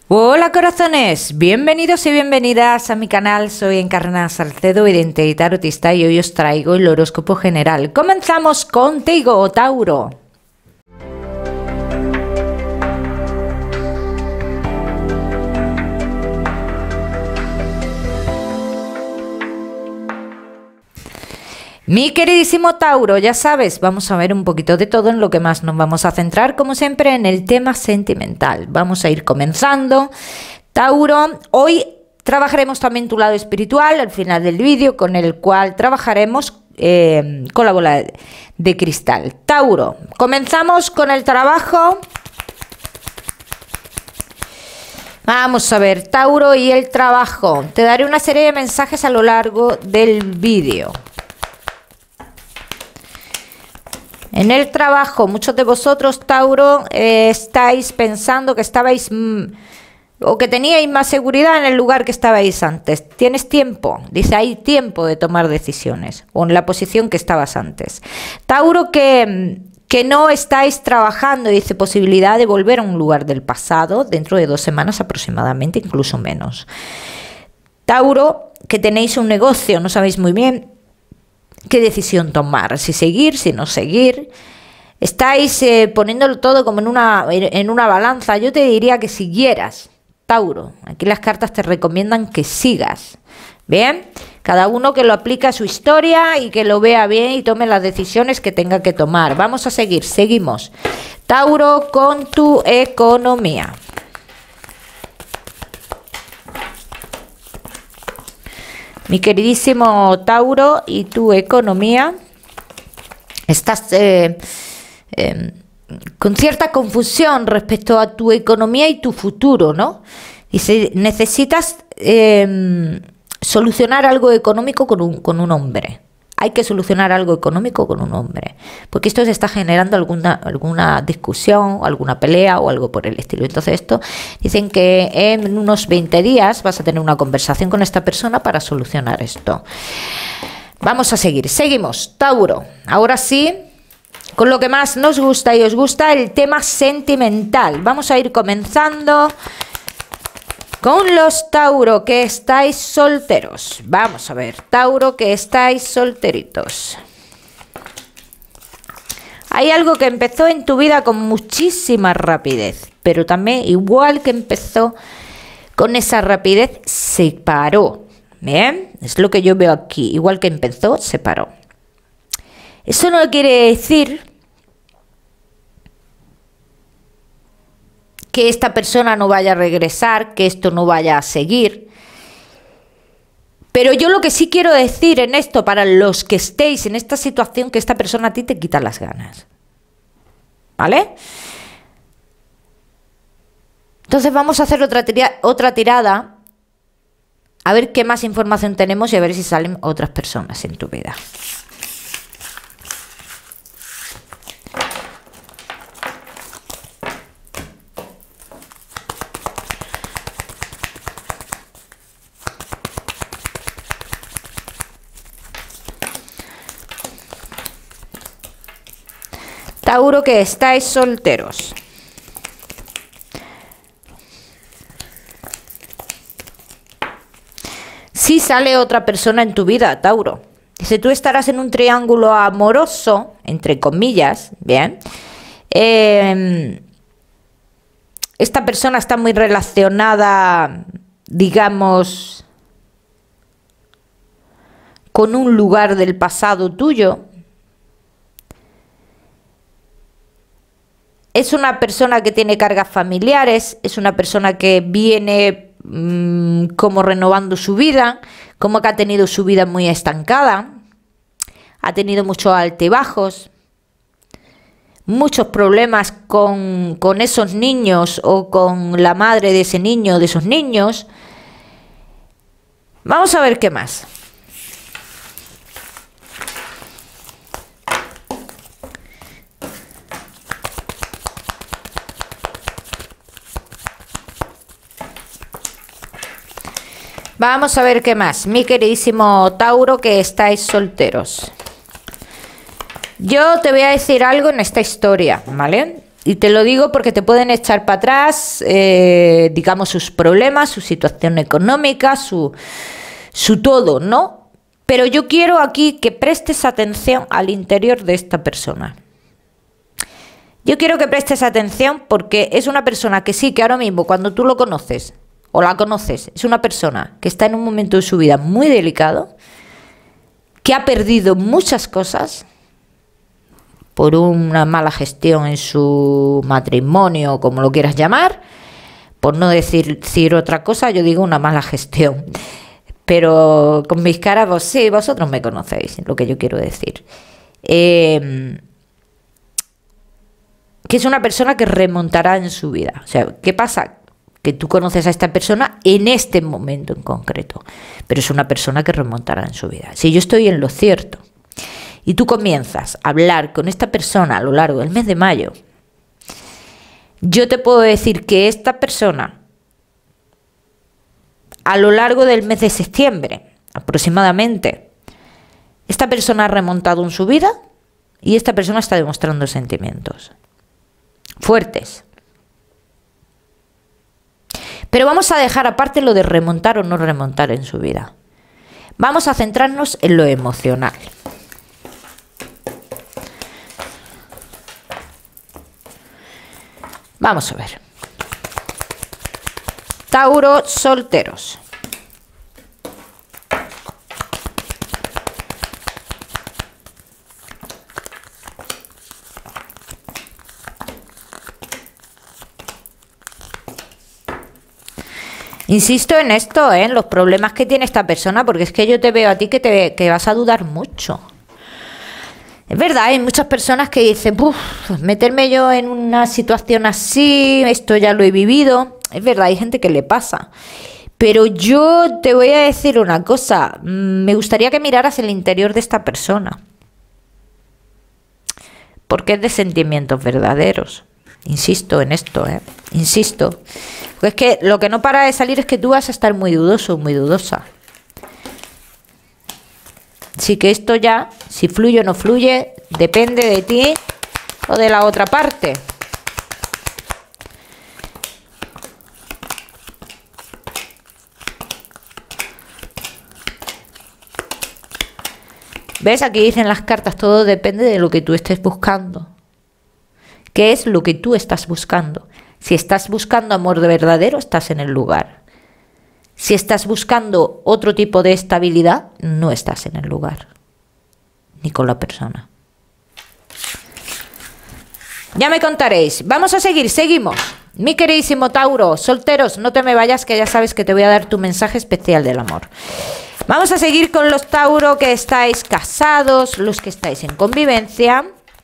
Hola corazones, bienvenidos y bienvenidas a mi canal. Soy Encarna Salcedo, vidente y tarotista, y hoy os traigo el horóscopo general. Comenzamos contigo, Tauro. Mi queridísimo Tauro, ya sabes, vamos a ver un poquito de todo. En lo que más nos vamos a centrar, como siempre, en el tema sentimental. Vamos a ir comenzando. Tauro, hoy trabajaremos también tu lado espiritual al final del vídeo, con el cual trabajaremos con la bola de cristal. Tauro, comenzamos con el trabajo. Vamos a ver, Tauro, y el trabajo. Te daré una serie de mensajes a lo largo del vídeo. En el trabajo, muchos de vosotros, Tauro, estáis pensando que estabais o que teníais más seguridad en el lugar que estabais antes. Tienes tiempo, dice, hay tiempo de tomar decisiones, o en la posición que estabas antes. Tauro, que no estáis trabajando, dice, posibilidad de volver a un lugar del pasado dentro de 2 semanas aproximadamente, incluso menos. Tauro, que tenéis un negocio, no sabéis muy bien qué decisión tomar, si seguir, si no seguir. Estáis poniéndolo todo como en una balanza. Yo te diría que siguieras, Tauro. Aquí las cartas te recomiendan que sigas. Bien, cada uno que lo aplique a su historia y que lo vea bien y tome las decisiones que tenga que tomar. Vamos a seguir, seguimos. Tauro, con tu economía. Mi queridísimo Tauro, y tu economía. Estás con cierta confusión respecto a tu economía y tu futuro, ¿no? Y si necesitas solucionar algo económico con un hombre. Hay que solucionar algo económico con un hombre, porque esto se está generando alguna discusión, alguna pelea o algo por el estilo. Entonces esto, dicen que en unos 20 días vas a tener una conversación con esta persona para solucionar esto. Vamos a seguir, seguimos, Tauro. Ahora sí, con lo que más nos gusta y os gusta, el tema sentimental. Vamos a ir comenzando con los Tauro que estáis solteros. Vamos a ver, Tauro que estáis solteritos. Hay algo que empezó en tu vida con muchísima rapidez, pero también, igual que empezó con esa rapidez, se paró. Bien, es lo que yo veo aquí. Igual que empezó, se paró. Eso no quiere decir que esta persona no vaya a regresar, que esto no vaya a seguir. Pero yo lo que sí quiero decir en esto, para los que estéis en esta situación, que esta persona a ti te quita las ganas. ¿Vale? Entonces vamos a hacer otra tirada, a ver qué más información tenemos y a ver si salen otras personas en tu vida. Tauro que estáis solteros. Sí sale otra persona en tu vida, Tauro. Dice, tú estarás en un triángulo amoroso, entre comillas, ¿bien? Esta persona está muy relacionada, digamos, con un lugar del pasado tuyo. Es una persona que tiene cargas familiares, es una persona que viene como renovando su vida, como que ha tenido su vida muy estancada, ha tenido muchos altibajos, muchos problemas con esos niños o con la madre de ese niño o de esos niños. Vamos a ver qué más. Vamos a ver qué más, mi queridísimo Tauro que estáis solteros. Yo te voy a decir algo en esta historia, ¿vale? Y te lo digo porque te pueden echar para atrás, digamos, sus problemas, su situación económica, su todo, ¿no? Pero yo quiero aquí que prestes atención al interior de esta persona. Yo quiero que prestes atención porque es una persona que sí, que ahora mismo cuando tú lo conoces o la conoces, es una persona que está en un momento de su vida muy delicado, que ha perdido muchas cosas por una mala gestión en su matrimonio, como lo quieras llamar, por no decir otra cosa, yo digo una mala gestión. Pero con mis caras, vos sí, vosotros me conocéis, lo que yo quiero decir. Que es una persona que remontará en su vida. O sea, ¿qué pasa? Que tú conoces a esta persona en este momento en concreto, pero es una persona que remontará en su vida. Si yo estoy en lo cierto y tú comienzas a hablar con esta persona a lo largo del mes de mayo, yo te puedo decir que esta persona a lo largo del mes de septiembre, aproximadamente, esta persona ha remontado en su vida y esta persona está demostrando sentimientos fuertes. Pero vamos a dejar aparte lo de remontar o no remontar en su vida. Vamos a centrarnos en lo emocional. Vamos a ver. Tauro, solteros. Insisto en esto, en los problemas que tiene esta persona, porque es que yo te veo a ti que vas a dudar mucho. Es verdad, hay muchas personas que dicen, meterme yo en una situación así, esto ya lo he vivido. Es verdad, hay gente que le pasa. Pero yo te voy a decir una cosa, me gustaría que miraras el interior de esta persona. Porque es de sentimientos verdaderos. Insisto en esto, insisto. Porque es que lo que no para de salir es que tú vas a estar muy dudoso, muy dudosa. Así que esto ya, si fluye o no fluye, depende de ti o de la otra parte. ¿Ves? Aquí dicen las cartas, todo depende de lo que tú estés buscando. ¿Qué es lo que tú estás buscando? Si estás buscando amor de verdadero, estás en el lugar. Si estás buscando otro tipo de estabilidad, no estás en el lugar. Ni con la persona. Ya me contaréis. Vamos a seguir, seguimos. Mi queridísimo Tauro, solteros, no te me vayas, que ya sabes que te voy a dar tu mensaje especial del amor. Vamos a seguir con los Tauro que estáis casados, los que estáis en convivencia.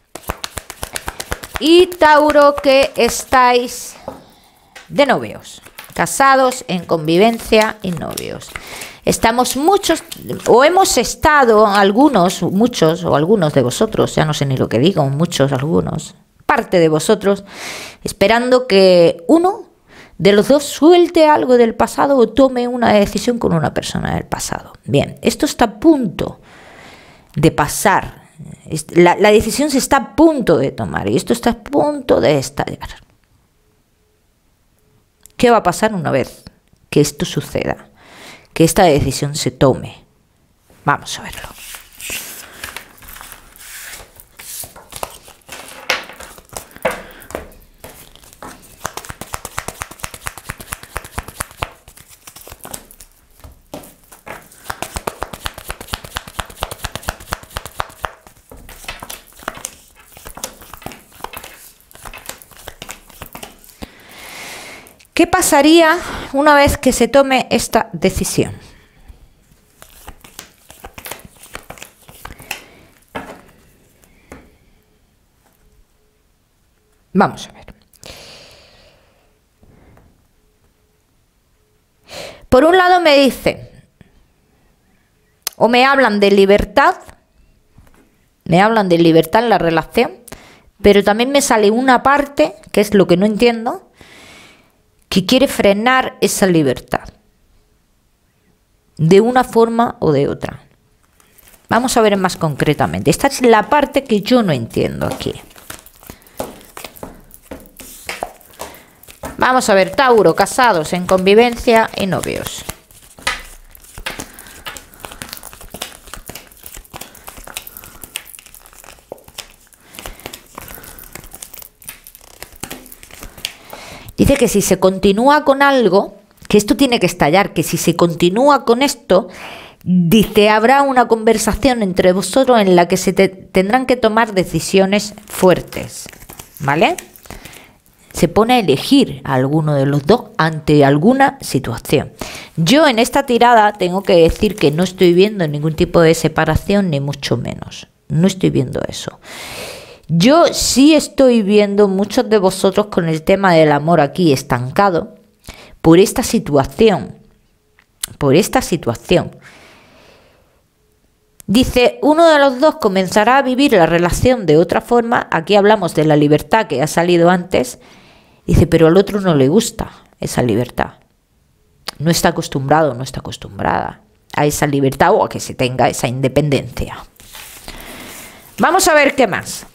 Y Tauro que estáis de novios, casados, en convivencia y novios. Estamos muchos, o hemos estado algunos, muchos o algunos de vosotros, ya no sé ni lo que digo, muchos, algunos, parte de vosotros, esperando que uno de los dos suelte algo del pasado o tome una decisión con una persona del pasado. Bien, esto está a punto de pasar. La decisión se está a punto de tomar y esto está a punto de estallar. ¿Qué va a pasar una vez que esto suceda? Que esta decisión se tome. Vamos a verlo. ¿Qué pasaría una vez que se tome esta decisión? Vamos a ver. Por un lado me dicen, o me hablan de libertad, en la relación, pero también me sale una parte, que es lo que no entiendo, que quiere frenar esa libertad, de una forma o de otra. Vamos a ver más concretamente. Esta es la parte que yo no entiendo aquí. Vamos a ver, Tauro, casados, en convivencia y novios. Dice que si se continúa con algo, que esto tiene que estallar, que si se continúa con esto, dice, habrá una conversación entre vosotros en la que se tendrán que tomar decisiones fuertes, ¿vale? Se pone a elegir a alguno de los dos ante alguna situación. Yo en esta tirada tengo que decir que no estoy viendo ningún tipo de separación, ni mucho menos. No estoy viendo eso. Yo sí estoy viendo muchos de vosotros con el tema del amor aquí estancado por esta situación. Por esta situación. Dice, uno de los dos comenzará a vivir la relación de otra forma. Aquí hablamos de la libertad que ha salido antes. Dice, pero al otro no le gusta esa libertad. No está acostumbrado, no está acostumbrada a esa libertad o a que se tenga esa independencia. Vamos a ver qué más.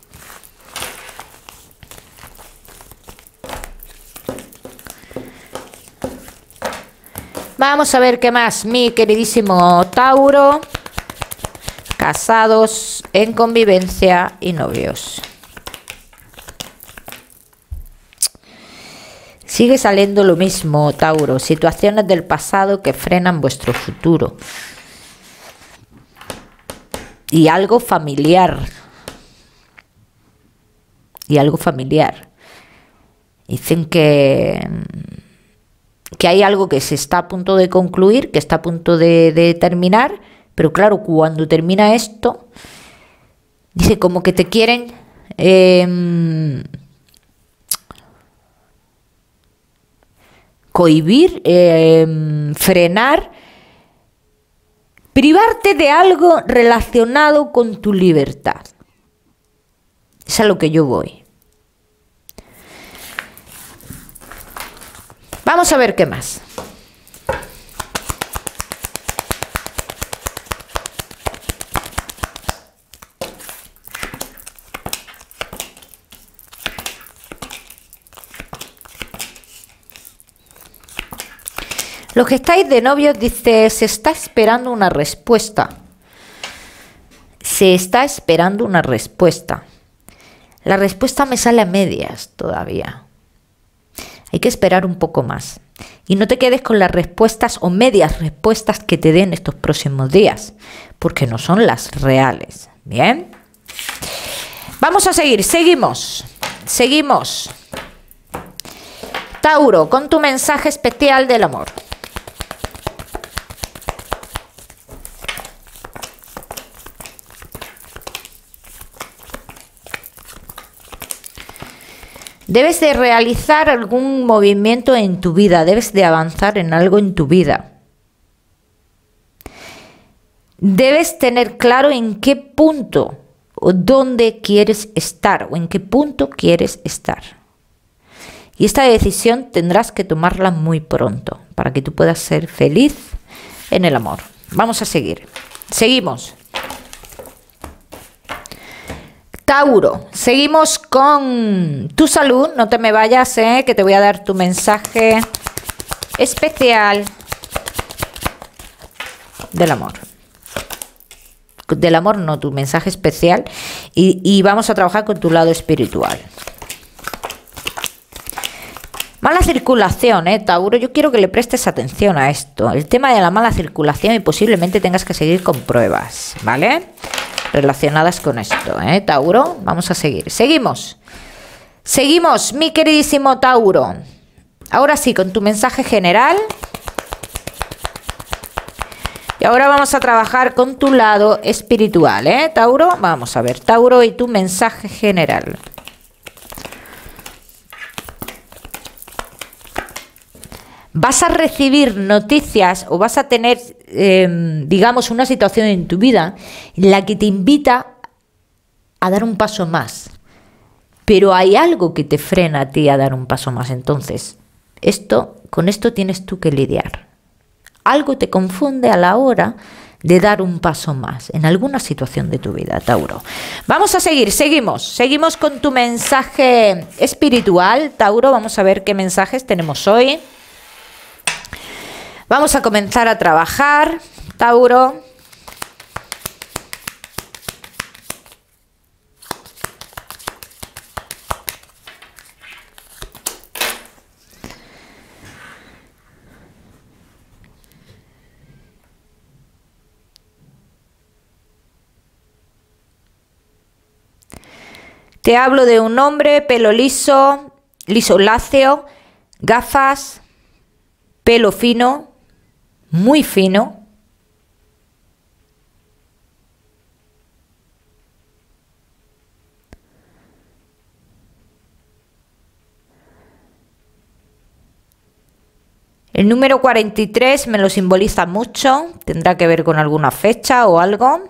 Vamos a ver qué más, mi queridísimo Tauro. Casados, en convivencia y novios. Sigue saliendo lo mismo, Tauro. Situaciones del pasado que frenan vuestro futuro. Y algo familiar. Y algo familiar. Dicen que hay algo que se está a punto de concluir, que está a punto de terminar, pero claro, cuando termina esto, dice como que te quieren cohibir, frenar, privarte de algo relacionado con tu libertad. Es a lo que yo voy. Vamos a ver qué más. Los que estáis de novios, dice, se está esperando una respuesta. Se está esperando una respuesta. La respuesta me sale a medias todavía. Hay que esperar un poco más. Y no te quedes con las respuestas o medias respuestas que te den estos próximos días, porque no son las reales. ¿Bien? Vamos a seguir. Seguimos. Seguimos. Tauro, con tu mensaje especial del amor. Debes de realizar algún movimiento en tu vida, debes de avanzar en algo en tu vida. Debes tener claro en qué punto o dónde quieres estar o en qué punto quieres estar. Y esta decisión tendrás que tomarla muy pronto para que tú puedas ser feliz en el amor. Vamos a seguir. Seguimos. Tauro, seguimos con tu salud. No te me vayas, que te voy a dar tu mensaje especial del amor. Del amor no, tu mensaje especial. Y vamos a trabajar con tu lado espiritual. Mala circulación, Tauro. Yo quiero que le prestes atención a esto. El tema de la mala circulación y posiblemente tengas que seguir con pruebas, ¿vale? Relacionadas con esto, Tauro. Vamos a seguir. Seguimos. Seguimos, mi queridísimo Tauro. Ahora sí, con tu mensaje general. Y ahora vamos a trabajar con tu lado espiritual, Tauro. Vamos a ver, Tauro, y tu mensaje general. Vas a recibir noticias o vas a tener, digamos, una situación en tu vida en la que te invita a dar un paso más. Pero hay algo que te frena a ti a dar un paso más. Entonces, con esto tienes tú que lidiar. Algo te confunde a la hora de dar un paso más en alguna situación de tu vida, Tauro. Vamos a seguimos con tu mensaje espiritual, Tauro. Vamos a ver qué mensajes tenemos hoy. Vamos a comenzar a trabajar, Tauro. Te hablo de un hombre, pelo liso, lisoláceo, gafas, pelo fino, muy fino. El número 43 me lo simboliza mucho, tendrá que ver con alguna fecha o algo.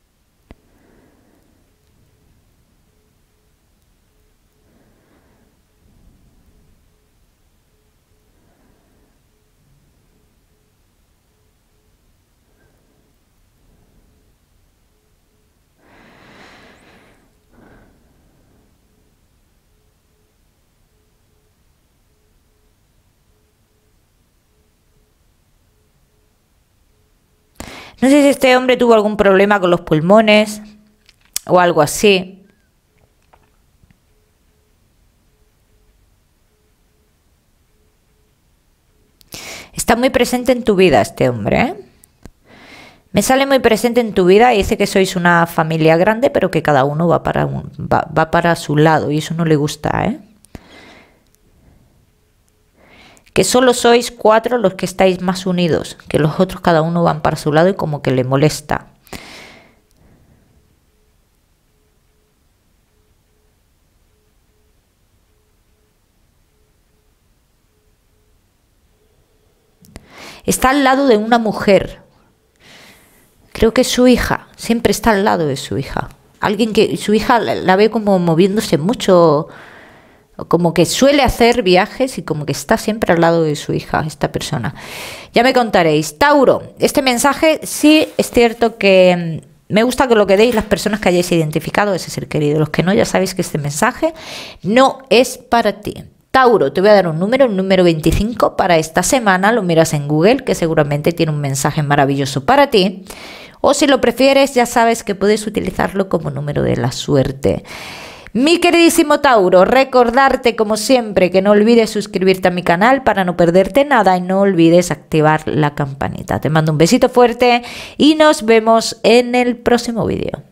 No sé si este hombre tuvo algún problema con los pulmones o algo así. Está muy presente en tu vida este hombre, ¿eh? Me sale muy presente en tu vida y dice que sois una familia grande, pero que cada uno va para su lado y eso no le gusta, ¿eh? Que solo sois 4 los que estáis más unidos, que los otros cada uno van para su lado y como que le molesta. Está al lado de una mujer. Creo que es su hija, siempre está al lado de su hija. Alguien que su hija la ve como moviéndose mucho, como que suele hacer viajes y como que está siempre al lado de su hija, esta persona. Ya me contaréis. Tauro, este mensaje sí es cierto que me gusta que lo quedéis las personas que hayáis identificado a ese ser querido. Los que no, ya sabéis que este mensaje no es para ti. Tauro, te voy a dar un número, el número 25 para esta semana. Lo miras en Google, que seguramente tiene un mensaje maravilloso para ti. O si lo prefieres, ya sabes que puedes utilizarlo como número de la suerte. Mi queridísimo Tauro, recordarte como siempre que no olvides suscribirte a mi canal para no perderte nada y no olvides activar la campanita. Te mando un besito fuerte y nos vemos en el próximo vídeo.